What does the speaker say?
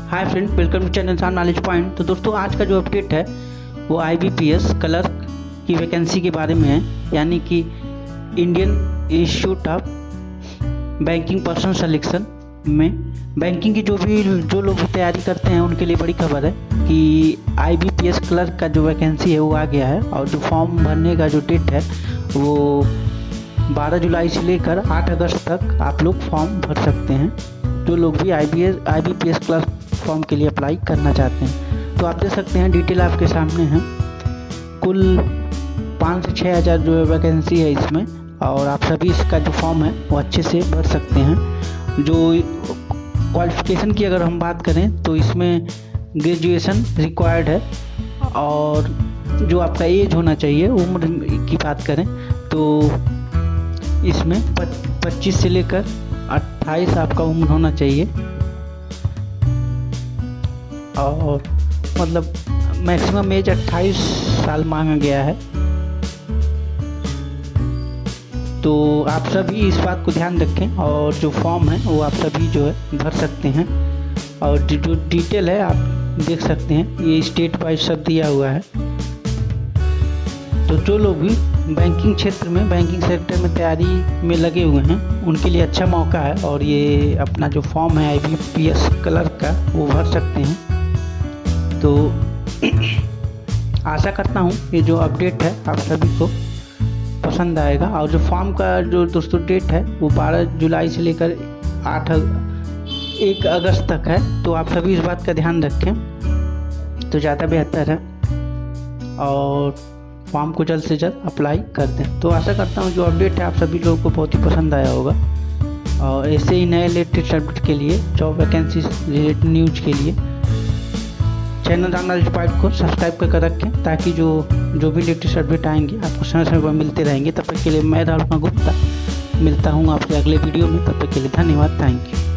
Hi friend, welcome to channel knowledge point. तो दोस्तों, आज का जो अपडेट है वो IBPS क्लर्क की वैकेंसी के बारे में है, यानी कि Indian institute of banking person selection में बैंकिंग की जो लोग भी तैयारी करते हैं उनके लिए बड़ी खबर है कि IBPS क्लर्क का जो वैकेंसी है वो आ गया है। और जो फॉर्म भरने का जो डेट है वो 12 जुलाई से लेकर 8 अगस्त तक आप लोग फॉर्म भर सकते हैं, जो लोग भी IBPS क्लर्क फॉर्म के लिए अप्लाई करना चाहते हैं। तो आप देख सकते हैं, डिटेल आपके सामने है। कुल 5 से 6 हज़ार जो वैकेंसी है इसमें, और आप सभी इसका जो फॉर्म है वो अच्छे से भर सकते हैं। जो क्वालिफ़िकेशन की अगर हम बात करें तो इसमें ग्रेजुएशन रिक्वायर्ड है, और जो आपका एज होना चाहिए, उम्र की बात करें तो इसमें 25 से लेकर 28 आपका उम्र होना चाहिए, और मतलब मैक्सिमम एज 28 साल मांगा गया है। तो आप सभी इस बात को ध्यान रखें, और जो फॉर्म है वो आप सभी जो है भर सकते हैं। और जो डिटेल है आप देख सकते हैं, ये स्टेट वाइज सब दिया हुआ है। तो जो लोग भी बैंकिंग क्षेत्र में, बैंकिंग सेक्टर में तैयारी में लगे हुए हैं उनके लिए अच्छा मौका है, और ये अपना जो फॉर्म है IBPS क्लर्क का वो भर सकते हैं। तो आशा करता हूँ ये जो अपडेट है आप सभी को पसंद आएगा। और जो फॉर्म का जो दोस्तों डेट है वो 12 जुलाई से लेकर 1 अगस्त तक है। तो आप सभी इस बात का ध्यान रखें तो ज़्यादा बेहतर है, और फॉर्म को जल्द से जल्द अप्लाई कर दें। तो आशा करता हूँ जो अपडेट है आप सभी लोगों को बहुत ही पसंद आया होगा, और ऐसे ही नए लेटेस्ट अपडेट के लिए, जॉब वैकेंसी रिलेटेड न्यूज के लिए चैनल नॉलेज पॉइंट को सब्सक्राइब कर रखें, ताकि जो भी लेटेस्ट अपडेट आएंगे आपको समय समय पर मिलते रहेंगे। तब तक के लिए मैं राहुल गुप्ता मिलता हूँ आपसे अगले वीडियो में। तब तक के लिए धन्यवाद, थैंक यू।